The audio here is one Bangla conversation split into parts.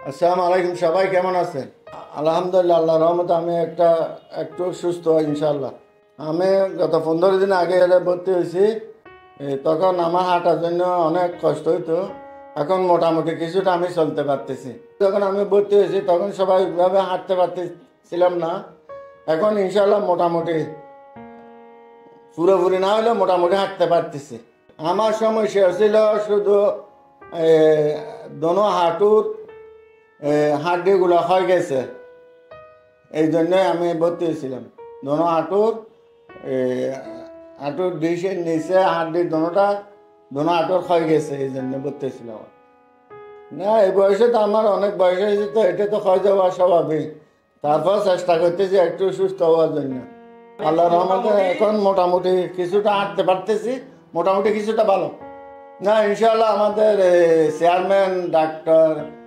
আসসালামু আলাইকুম, সবাই কেমন আছেন? আলহামদুলিল্লাহ, আল্লাহর রহমতে আমি একটু সুস্থ ইনশাল্লাহ। আমি গত 15 দিন আগে ভর্তি হয়েছি। তখন আমার হাঁটার জন্য অনেক কষ্ট হইতো। এখন মোটামুটি কিছুটা আমি চলতে পারতেছি। যখন আমি ভর্তি হয়েছি তখন সবাই ওইভাবে হাঁটতে পারতেছিলাম না। এখন ইনশাল্লাহ মোটামুটি পুরোপুরি না হলেও মোটামুটি হাঁটতে পারতেছি। আমার সমস্যা ছিল শুধু দোনো হাঁটুর হাড্ডিগুলো হয়ে গেছে, এই জন্য আমি ভর্তি হয়েছিলাম। দোনো হাঁটুর ডিশের নিচে হাড্ডির দোনো হাঁটুর হয়ে গেছে, এই জন্য ভর্তি হয়েছিলাম। না, এই বয়সে তো আমার অনেক বয়স হয়েছে, তো এটা তো হয়ে যাওয়া স্বাভাবিক। তারপর চেষ্টা করতেছি একটু সুস্থ হওয়ার জন্য। আল্লাহর রহমতে এখন মোটামুটি কিছুটা হাঁটতে পারতেছি, মোটামুটি কিছুটা ভালো। না, ইনশাআল্লাহ আমাদের চেয়ারম্যান ডাক্তার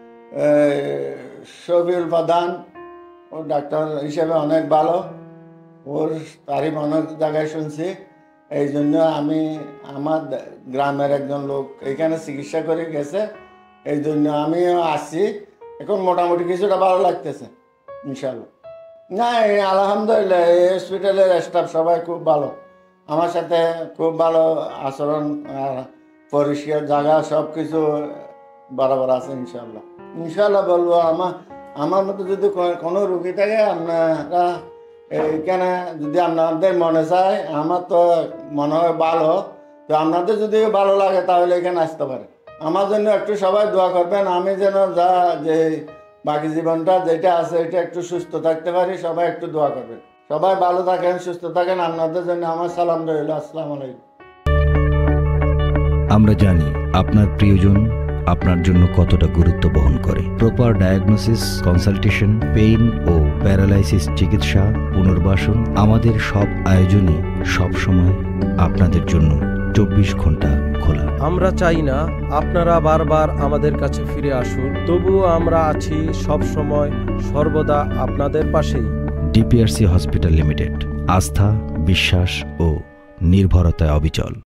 শফিউল প্রধান, ও ডাক্তার হিসেবে অনেক ভালো, ওর তারিফ অনেক জায়গায় শুনছি। এই জন্য আমি আমার গ্রামের একজন লোক এখানে চিকিৎসা করে গেছে, এই জন্য আমিও আসছি। এখন মোটামুটি কিছুটা ভালো লাগতেছে ইনশাআল্লাহ। না, আলহামদুলিল্লাহ এই হসপিটালের স্টাফ সবাই খুব ভালো, আমার সাথে খুব ভালো আচরণ, পরিষ্কার জায়গা সব কিছু বরাবর আছে ইনশাআল্লাহ। ইনশাআল্লাহ বলবো আমার মতো যদি কোনো রুগী থাকে, আপনারা এইখানে যদি আপনাদের মনে চায়, আমার তো মনে হয় ভালো, তো আপনাদের যদি ভালো লাগে তাহলে এখানে আসতে পারে। আমার জন্য একটু সবাই দোয়া করবেন, আমি যেন যে বাকি জীবনটা যেটা আছে এটা একটু সুস্থ থাকতে পারি। সবাই একটু দোয়া করবেন। সবাই ভালো থাকেন, সুস্থ থাকেন। আপনাদের জন্য আমার সালাম রইল। আসসালামু আলাইকুম। আমরা জানি আপনার প্রিয়জন আপনার জন্য কতটা গুরুত্ব বহন করে। প্রপার ডায়াগনোসিস, কনসালটেশন, পেইন ও প্যারালাইসিস চিকিৎসা, পুনর্বাসন, আমাদের সব আয়োজনে সবসময় আপনাদের জন্য 24 ঘন্টা খোলা। আমরা চাই না আপনারা বারবার আমাদের কাছে ফিরে আসুন, তবুও আমরা আছি সব সময় সর্বদা আপনাদের পাশেই। ডিপিআরসি হসপিটাল লিমিটেড, আস্থা, বিশ্বাস ও নির্ভরতায় অবিচল।